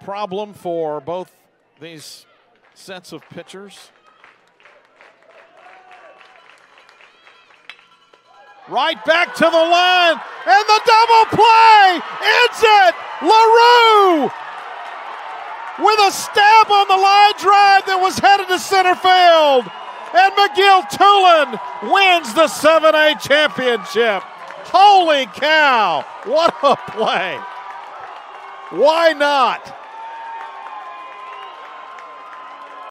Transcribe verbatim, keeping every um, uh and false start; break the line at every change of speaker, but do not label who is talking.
problem for both these sets of pitchers. Right back to the line, and the double play ends it. LaRue with a stab on the line drive that was headed to center field, and McGill-Toolen wins the seven A championship. Holy cow, what a play. Why not?